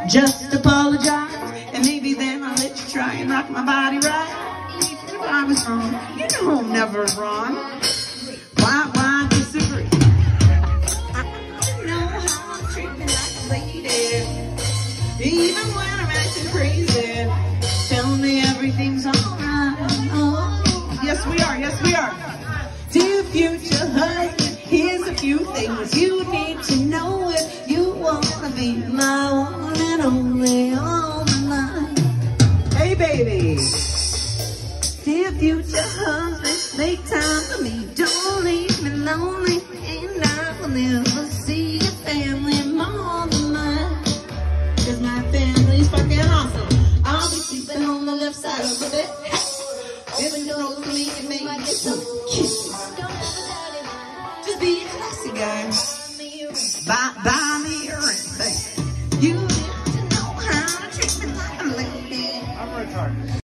Just apologize, and maybe then I'll let you try and rock my body right. Even if I was wrong, you know I'm never wrong. Why disagree? You know how I'm treating like a lady, even when I'm acting crazy. Tell me everything's alright. Oh, yes we are, yes we are. Dear future husband, here's a few things you need to know if you wanna be my one and only all my life. Hey baby, dear future husband, make time for me. Don't leave me lonely, and I will never see your family more than mine. 'Cause my family's fucking awesome. I'll be sleeping on the left side of the bed. Even though me and me get some kisses. Just be a classy guy. Buy me a ring, baby. You need to know how to treat me like a lady. I'm retarded.